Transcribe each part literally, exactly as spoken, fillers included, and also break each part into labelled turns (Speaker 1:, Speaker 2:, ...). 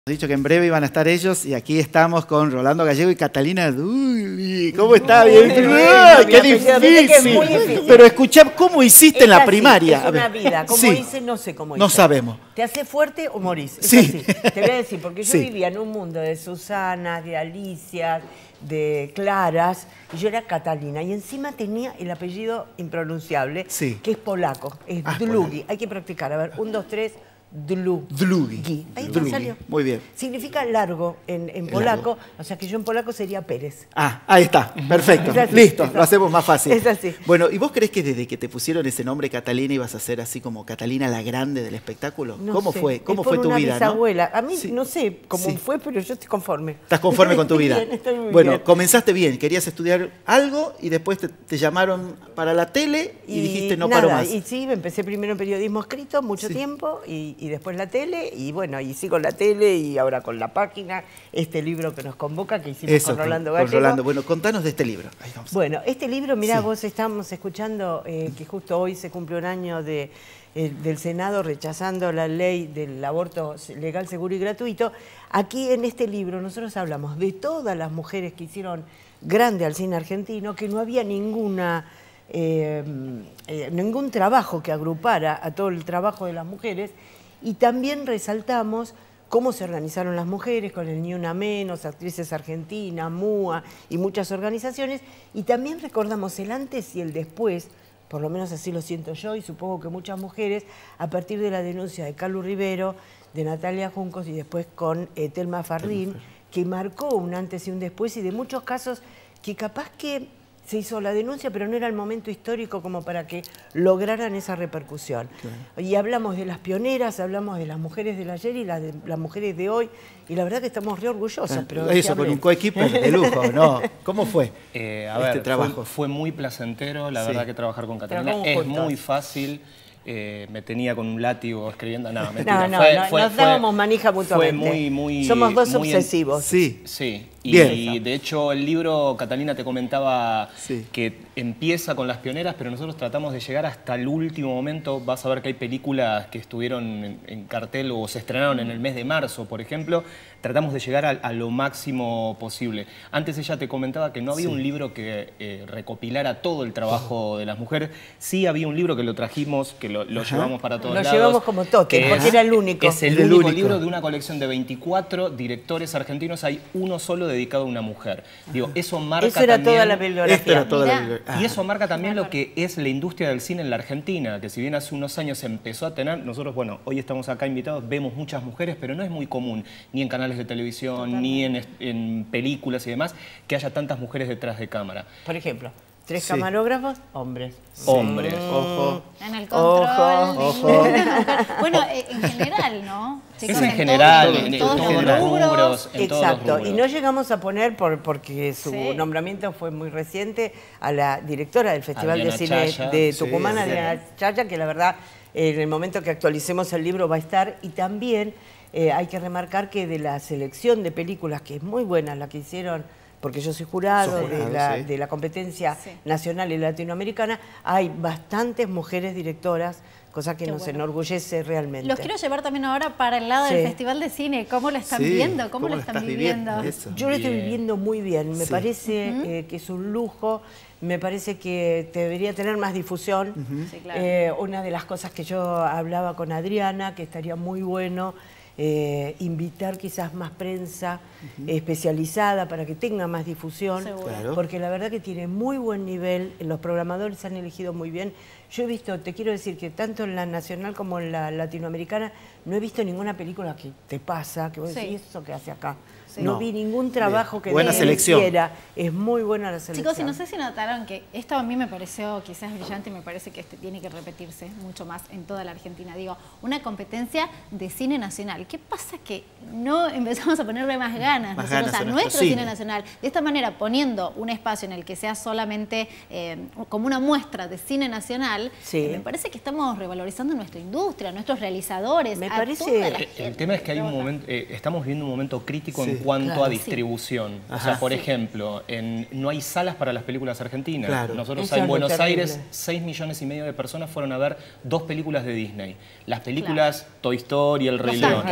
Speaker 1: Dicho que en breve iban a estar ellos y aquí estamos con Rolando Gallego y Catalina Dulli. ¿Cómo está? Bien. ¡Ay, qué difícil! difícil! Pero escuchá, ¿cómo hiciste es en la así, primaria?
Speaker 2: Es una vida. ¿Cómo sí. hice? No sé cómo hice.
Speaker 1: No sabemos.
Speaker 2: ¿Te hace fuerte o morís? Es
Speaker 1: sí.
Speaker 2: así. Te voy a decir, porque yo
Speaker 1: sí.
Speaker 2: vivía en un mundo de Susana, de Alicia, de Claras, y yo era Catalina. Y encima tenía el apellido impronunciable,
Speaker 1: sí.
Speaker 2: que es polaco, es ah, Dlugi. Hay que practicar. A ver, un, dos, tres... Dlu.
Speaker 1: Dlugi.
Speaker 2: Ahí
Speaker 1: Dlugi.
Speaker 2: salió.
Speaker 1: Muy bien.
Speaker 2: Significa largo en, en polaco, largo. O sea que yo en polaco sería Pérez.
Speaker 1: Ah, ahí está. Perfecto.
Speaker 2: así,
Speaker 1: Listo, lo hacemos más fácil.
Speaker 2: Es así.
Speaker 1: Bueno, ¿y vos crees que desde que te pusieron ese nombre Catalina ibas a ser así como Catalina la Grande del espectáculo?
Speaker 2: No
Speaker 1: ¿Cómo
Speaker 2: sé.
Speaker 1: fue? ¿Cómo
Speaker 2: es
Speaker 1: fue
Speaker 2: por
Speaker 1: tu
Speaker 2: una
Speaker 1: vida?
Speaker 2: bisabuela.
Speaker 1: ¿no?
Speaker 2: A mí
Speaker 1: sí.
Speaker 2: no sé cómo
Speaker 1: sí.
Speaker 2: fue, pero yo estoy conforme.
Speaker 1: ¿Estás conforme con tu vida?
Speaker 2: Bien, estoy muy
Speaker 1: bueno,
Speaker 2: bien.
Speaker 1: comenzaste bien, querías estudiar algo y después te, te llamaron para la tele y, y dijiste no
Speaker 2: nada,
Speaker 1: paro más.
Speaker 2: Y sí, empecé primero en periodismo escrito mucho sí. tiempo y, y después la tele y bueno, y sigo en la tele y ahora con la página, este libro que nos convoca, que hicimos
Speaker 1: Eso,
Speaker 2: con Rolando
Speaker 1: con,
Speaker 2: Gallego.
Speaker 1: con Rolando, bueno, contanos de este libro. Ahí vamos.
Speaker 2: Bueno, este libro, mirá,
Speaker 1: sí.
Speaker 2: vos estamos escuchando eh, que justo hoy se cumple un año de, eh, del Senado rechazando la ley del aborto legal, seguro y gratuito. Aquí en este libro nosotros hablamos de todas las mujeres que hicieron grande al cine argentino, que no había ninguna... Eh, eh, ningún trabajo que agrupara a todo el trabajo de las mujeres y también resaltamos cómo se organizaron las mujeres con el Ni Una Menos, Actrices Argentinas, MUA y muchas organizaciones y también recordamos el antes y el después, por lo menos así lo siento yo y supongo que muchas mujeres, a partir de la denuncia de Calu Rivero, de Natalia Juncos y después con eh, Telma Fardín, que marcó un antes y un después y de muchos casos que capaz que se hizo la denuncia, pero no era el momento histórico como para que lograran esa repercusión. Claro. Y hablamos de las pioneras, hablamos de las mujeres del ayer y las, de, las mujeres de hoy, y la verdad que estamos re orgullosas. Ah, pero
Speaker 1: eso, con un coequiper de lujo, ¿no? ¿Cómo fue
Speaker 3: eh, a
Speaker 1: este
Speaker 3: ver,
Speaker 1: trabajo?
Speaker 3: Fue, fue muy placentero, la sí. verdad que trabajar con Catalina es
Speaker 2: juntos.
Speaker 3: muy fácil. Eh, me tenía con un látigo escribiendo, no, mentira.
Speaker 2: No, no,
Speaker 3: fue,
Speaker 2: no
Speaker 3: fue,
Speaker 2: nos dábamos manija mutuamente.
Speaker 3: Fue muy, muy...
Speaker 2: Somos dos
Speaker 3: muy
Speaker 2: obsesivos.
Speaker 3: En,
Speaker 1: sí.
Speaker 3: Sí. Y
Speaker 1: Bien.
Speaker 3: de hecho el libro, Catalina te comentaba
Speaker 1: sí.
Speaker 3: que empieza con las pioneras, pero nosotros tratamos de llegar hasta el último momento. Vas a ver que hay películas que estuvieron en, en cartel o se estrenaron en el mes de marzo, por ejemplo. Tratamos de llegar a, a lo máximo posible. Antes ella te comentaba que no había sí. un libro que eh, recopilara todo el trabajo de las mujeres. Sí había un libro que lo trajimos, que lo, lo llevamos para todos
Speaker 2: lo
Speaker 3: lados.
Speaker 2: Lo llevamos como toque, porque
Speaker 3: es,
Speaker 2: era el único.
Speaker 3: Es el,
Speaker 1: el
Speaker 3: único,
Speaker 1: único
Speaker 3: libro de una colección de veinticuatro directores argentinos. Hay uno solo dedicado a una mujer. Digo, eso marca
Speaker 2: eso era
Speaker 3: también,
Speaker 2: toda la bibliografía.
Speaker 1: Era toda la bibliografía.
Speaker 3: Y eso marca también lo que es la industria del cine en la Argentina, que si bien hace unos años se empezó a tener, nosotros, bueno, hoy estamos acá invitados, vemos muchas mujeres, pero no es muy común, ni en canales de televisión, totalmente. Ni en, en películas y demás, que haya tantas mujeres detrás de cámara.
Speaker 2: Por ejemplo, tres
Speaker 1: sí.
Speaker 2: camarógrafos, hombres.
Speaker 3: Sí. Hombres.
Speaker 1: Ojo.
Speaker 4: En el control.
Speaker 1: Ojo. Ojo.
Speaker 4: Bueno, en general, ¿no?
Speaker 3: Chicos, es en, en general,
Speaker 4: todo,
Speaker 3: en,
Speaker 4: en todos,
Speaker 3: todos
Speaker 4: los
Speaker 3: los
Speaker 4: rubros.
Speaker 3: rubros. En
Speaker 2: Exacto,
Speaker 3: todos los rubros.
Speaker 2: Y no llegamos a poner, por, porque su
Speaker 4: sí.
Speaker 2: nombramiento fue muy reciente, a la directora del Festival
Speaker 3: Adriana
Speaker 2: de Cine
Speaker 3: Chaya.
Speaker 2: de Tucumán,
Speaker 1: Sí,
Speaker 2: Adriana Chaya, que la verdad, en el momento que actualicemos el libro va a estar. Y también eh, hay que remarcar que de la selección de películas, que es muy buena, la que hicieron, porque yo soy jurado,
Speaker 1: Soy jurado
Speaker 2: de, la,
Speaker 1: sí.
Speaker 2: de la competencia
Speaker 4: sí.
Speaker 2: nacional y latinoamericana, hay bastantes mujeres directoras, cosa que
Speaker 4: Qué
Speaker 2: nos
Speaker 4: bueno.
Speaker 2: enorgullece realmente.
Speaker 4: Los quiero llevar también ahora para el lado
Speaker 2: Sí.
Speaker 4: del Festival de Cine. ¿Cómo lo están
Speaker 1: Sí,
Speaker 4: viendo? ¿Cómo,
Speaker 1: ¿cómo
Speaker 4: lo
Speaker 1: lo
Speaker 4: están
Speaker 1: estás
Speaker 4: viviendo?
Speaker 1: viviendo? Eso.
Speaker 2: Yo lo estoy
Speaker 3: Bien.
Speaker 2: viviendo muy bien, me
Speaker 1: Sí.
Speaker 2: parece
Speaker 4: Uh-huh.
Speaker 2: eh, que es un lujo, me parece que debería tener más difusión.
Speaker 1: Uh-huh.
Speaker 4: Sí, claro.
Speaker 2: eh, una de las cosas que yo hablaba con Adriana, que estaría muy bueno eh, invitar quizás más prensa uh-huh. especializada para que tenga más difusión,
Speaker 4: Seguro.
Speaker 1: Claro.
Speaker 2: porque la verdad que tiene muy buen nivel, los programadores han elegido muy bien. Yo he visto, te quiero decir que tanto en la nacional como en la latinoamericana, no he visto ninguna película que te pasa, que vos
Speaker 4: Sí.
Speaker 2: decís, ¿eso qué hace acá?
Speaker 4: Sí.
Speaker 2: No,
Speaker 1: No.
Speaker 2: vi ningún trabajo
Speaker 1: Bien.
Speaker 2: que
Speaker 1: Buena
Speaker 2: de él
Speaker 1: selección.
Speaker 2: hiciera. Es muy buena la selección.
Speaker 4: Chicos, y no sé si notaron que esto a mí me pareció quizás brillante y me parece que este tiene que repetirse mucho más en toda la Argentina. Digo, una competencia de cine nacional. ¿Qué pasa que no empezamos a ponerle más ganas,
Speaker 1: Más
Speaker 4: nosotros
Speaker 1: ganas
Speaker 4: a
Speaker 1: a nuestro
Speaker 4: nuestro
Speaker 1: cine.
Speaker 4: cine nacional? De esta manera, poniendo un espacio en el que sea solamente eh, como una muestra de cine nacional,
Speaker 2: Sí.
Speaker 4: eh, me parece que estamos revalorizando nuestra industria, nuestros realizadores.
Speaker 2: Me
Speaker 4: a
Speaker 2: parece-
Speaker 4: toda la
Speaker 3: El,
Speaker 4: gente
Speaker 3: el tema es que hay un
Speaker 4: trabaja.
Speaker 3: momento, eh, estamos viviendo un momento crítico
Speaker 1: Sí,
Speaker 3: en cuanto
Speaker 2: claro,
Speaker 3: a
Speaker 2: sí.
Speaker 3: distribución. O
Speaker 1: Ajá.
Speaker 3: sea, por
Speaker 4: Sí.
Speaker 3: ejemplo, en, no hay salas para las películas argentinas.
Speaker 1: Claro.
Speaker 3: Nosotros
Speaker 2: Eso
Speaker 3: en
Speaker 2: es lo
Speaker 3: Buenos
Speaker 2: terrible.
Speaker 3: Aires, seis millones y medio de personas fueron a ver dos películas de Disney. Las películas Toy Story, El Rey
Speaker 4: Los
Speaker 3: León.
Speaker 4: Ángeles.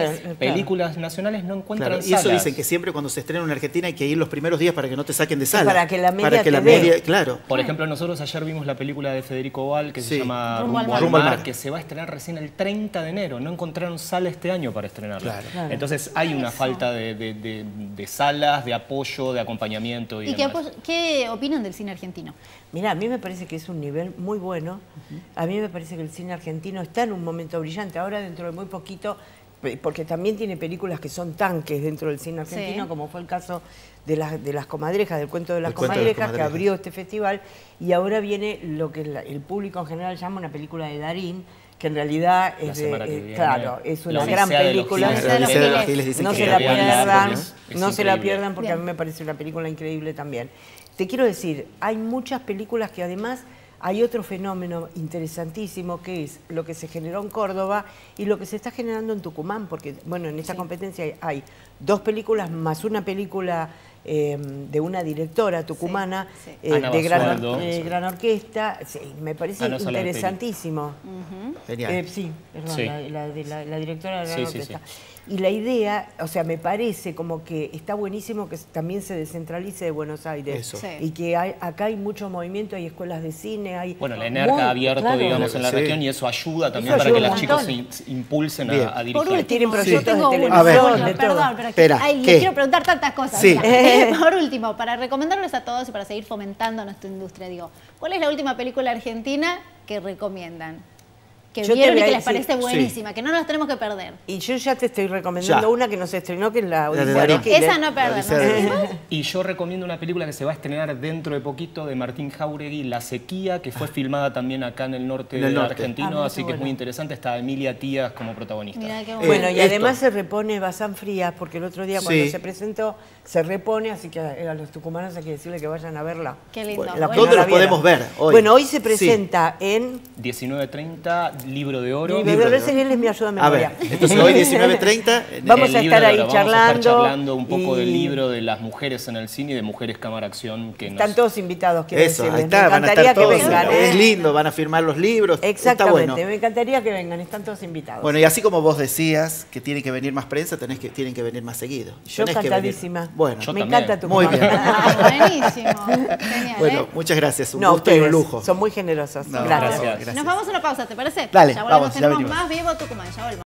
Speaker 2: claro.
Speaker 3: películas nacionales no encuentran
Speaker 1: Claro, y
Speaker 3: salas.
Speaker 1: eso dicen que siempre cuando se estrena en Argentina hay que ir los primeros días para que no te saquen de sala.
Speaker 2: Para que la media
Speaker 1: Para que la
Speaker 2: te dé.
Speaker 1: media, claro.
Speaker 3: Por ejemplo, nosotros ayer vimos la película de Federico Val que
Speaker 1: Sí.
Speaker 3: se llama
Speaker 4: Rumbo
Speaker 3: Rumbo,
Speaker 4: al
Speaker 3: al
Speaker 1: Rumbo al
Speaker 3: Mar,
Speaker 1: Mar.
Speaker 3: que se va a estrenar recién el treinta de enero. No encontraron sala este año para estrenarla.
Speaker 1: Claro.
Speaker 2: Claro.
Speaker 3: Entonces hay una
Speaker 4: Eso.
Speaker 3: falta de, de- de- de salas, de apoyo, de acompañamiento y,
Speaker 4: ¿Y qué,
Speaker 3: demás.
Speaker 4: apo- qué opinan del cine argentino?
Speaker 2: Mirá, a mí me parece que es un nivel muy bueno. A mí me parece que el cine argentino está en un momento brillante. Ahora, dentro de muy poquito, pe- porque también tiene películas que son tanques dentro del cine argentino,
Speaker 4: Sí.
Speaker 2: como fue el caso de las, de las comadrejas, del cuento de las
Speaker 1: El cuento de las
Speaker 2: comadrejas, que
Speaker 1: comadrejas.
Speaker 2: abrió este festival. Y ahora viene lo que la- el público en general llama una película de Darín, que en realidad
Speaker 3: La
Speaker 2: es, de-
Speaker 3: semana que
Speaker 2: eh,
Speaker 3: viene.
Speaker 2: claro, es
Speaker 3: La
Speaker 2: una
Speaker 3: Odisea
Speaker 2: gran
Speaker 3: de los
Speaker 2: película.
Speaker 3: Giles.
Speaker 4: La Odisea de los
Speaker 1: Giles dicen
Speaker 2: No
Speaker 1: que
Speaker 2: se
Speaker 1: la
Speaker 2: la
Speaker 1: vean
Speaker 2: pierdan,
Speaker 3: larga,
Speaker 2: no
Speaker 3: es
Speaker 2: se la
Speaker 3: increíble.
Speaker 2: pierdan porque a
Speaker 4: Bien.
Speaker 2: mí me parece una película increíble también. Te quiero decir, hay muchas películas que además hay otro fenómeno interesantísimo que es lo que se generó en Córdoba y lo que se está generando en Tucumán, porque bueno, en esta
Speaker 4: Sí.
Speaker 2: competencia hay, hay dos películas más una película eh, de una directora tucumana
Speaker 4: Sí, sí.
Speaker 2: eh,
Speaker 3: Ana
Speaker 2: de gran,
Speaker 3: Basualdo.
Speaker 2: or- eh, gran orquesta. Sí, me parece
Speaker 3: Ah, no, esa la de Peli.
Speaker 2: interesantísimo.
Speaker 1: Genial.
Speaker 2: Eh, sí, perdón,
Speaker 3: Sí.
Speaker 2: La, la de la, la directora de la
Speaker 3: Sí,
Speaker 2: gran
Speaker 3: sí,
Speaker 2: orquesta. Y la idea, o sea, me parece como que está buenísimo que también se descentralice de Buenos Aires.
Speaker 1: Eso.
Speaker 4: Sí.
Speaker 2: Y que hay, acá hay mucho movimiento, hay escuelas de cine, hay...
Speaker 3: Bueno, la ENERCA
Speaker 2: muy-
Speaker 3: ha abierto,
Speaker 2: claro.
Speaker 3: digamos, en la
Speaker 1: Sí.
Speaker 3: región y eso ayuda también
Speaker 2: Eso
Speaker 3: para
Speaker 2: ayuda
Speaker 3: que
Speaker 2: un
Speaker 3: las chicos se,
Speaker 2: montón.
Speaker 3: se impulsen
Speaker 1: Bien.
Speaker 3: a, a
Speaker 4: Por
Speaker 3: dirigir.
Speaker 2: último, tienen
Speaker 4: yo
Speaker 2: proyectos de
Speaker 4: tengo
Speaker 2: televisión,
Speaker 4: uno,
Speaker 1: A ver.
Speaker 4: solo,
Speaker 2: de todo.
Speaker 4: perdón, pero
Speaker 1: Espera,
Speaker 4: ay,
Speaker 1: ¿qué?
Speaker 4: les quiero preguntar tantas cosas.
Speaker 1: Sí.
Speaker 4: Mira. Por último, para recomendarles a todos y para seguir fomentando nuestra industria, digo, ¿cuál es la última película argentina que recomiendan? Que
Speaker 2: Yo te
Speaker 4: vieron y
Speaker 2: voy a
Speaker 4: que les
Speaker 2: decir-
Speaker 4: parece buenísima, que no nos tenemos que perder.
Speaker 2: Y yo ya te estoy recomendando
Speaker 1: Ya.
Speaker 2: una que nos estrenó, que es la
Speaker 1: La de
Speaker 2: Odisea de
Speaker 1: Darín.
Speaker 2: los Giles.
Speaker 4: Esa no
Speaker 1: Odisea de
Speaker 4: perdernos.
Speaker 1: los
Speaker 3: Y yo recomiendo una película que se va a estrenar dentro de poquito de Martín Jauregui, La Sequía, que fue filmada también acá en el norte
Speaker 1: En el
Speaker 3: de
Speaker 1: norte.
Speaker 3: argentino,
Speaker 2: Ah, mira
Speaker 3: así
Speaker 2: qué
Speaker 3: que es
Speaker 2: bueno.
Speaker 3: muy interesante. Está Emilia Tías como protagonista.
Speaker 4: Mira qué
Speaker 1: Eh,
Speaker 4: bueno.
Speaker 2: Bueno, y
Speaker 1: esto.
Speaker 2: además se repone Bazán Frías, porque el otro día cuando
Speaker 1: Sí.
Speaker 2: se presentó, se repone, así que a, a los tucumanos hay que decirle que vayan a verla.
Speaker 4: Qué lindo.
Speaker 1: Bueno,
Speaker 2: La-
Speaker 4: Bueno,
Speaker 1: ¿dónde
Speaker 2: la
Speaker 1: los
Speaker 2: vieron.
Speaker 1: podemos ver hoy?
Speaker 2: Bueno, hoy se
Speaker 1: Sí.
Speaker 2: presenta en...
Speaker 3: diecinueve treinta, Libro de Oro.
Speaker 2: Y
Speaker 1: Libro de
Speaker 2: ese bien es mi ayuda a
Speaker 1: A ver,
Speaker 2: memoria.
Speaker 1: entonces hoy diecinueve treinta.
Speaker 2: Vamos
Speaker 3: El
Speaker 2: a
Speaker 3: Libro
Speaker 2: estar
Speaker 3: de
Speaker 2: ahí
Speaker 3: Oro. Vamos a estar
Speaker 2: charlando
Speaker 3: charlando un poco
Speaker 2: y-
Speaker 3: del libro de las mujeres en el cine y de Mujeres Cámara Acción. Que
Speaker 2: Están
Speaker 3: nos-
Speaker 2: todos invitados, quiero
Speaker 1: Eso, ahí
Speaker 2: decirles.
Speaker 1: está,
Speaker 2: Me
Speaker 1: van a
Speaker 2: encantaría
Speaker 1: estar todos.
Speaker 2: que vengan.
Speaker 1: Es
Speaker 2: ¿eh?
Speaker 1: lindo, van a firmar los libros.
Speaker 2: Exactamente,
Speaker 1: Está bueno.
Speaker 2: me encantaría que vengan, están todos invitados.
Speaker 1: Bueno, y así como vos decías que tiene que venir más prensa, tenés que, tienen que venir más seguido.
Speaker 2: yo
Speaker 1: Tenés que
Speaker 2: encantadísima.
Speaker 1: venir. Bueno,
Speaker 3: Yo
Speaker 2: me
Speaker 3: también.
Speaker 2: encanta tu
Speaker 1: Muy
Speaker 2: programa.
Speaker 1: bien.
Speaker 4: Ah, buenísimo. Genial,
Speaker 1: bueno,
Speaker 4: ¿eh?
Speaker 1: muchas gracias. Un
Speaker 2: No,
Speaker 1: gusto y un
Speaker 2: ustedes
Speaker 1: lujo.
Speaker 2: son muy generosos.
Speaker 1: No,
Speaker 2: gracias.
Speaker 3: gracias.
Speaker 1: gracias.
Speaker 4: Nos vamos a una pausa, ¿te parece?
Speaker 1: Dale,
Speaker 4: ya volvemos,
Speaker 1: vamos, ya
Speaker 4: tenemos
Speaker 1: venimos.
Speaker 4: más Vivo Tucumán, ya volvemos.